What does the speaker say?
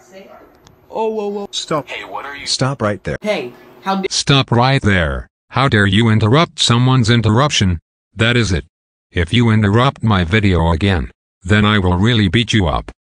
Oh, whoa, whoa. Stop. Hey, what are you? Stop right there. Hey, how dare— Stop right there. How dare you interrupt someone's interruption? That is it. If you interrupt my video again, then I will really beat you up.